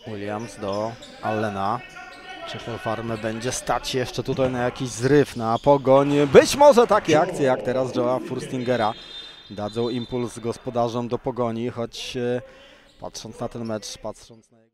Williams do Allena. Czy Polfarmę będzie stać jeszcze tutaj na jakiś zryw, na pogoń? Być może takie akcje jak teraz Joe'a Furstingera dadzą impuls gospodarzom do pogoni, choć patrząc na ten mecz, patrząc na jego...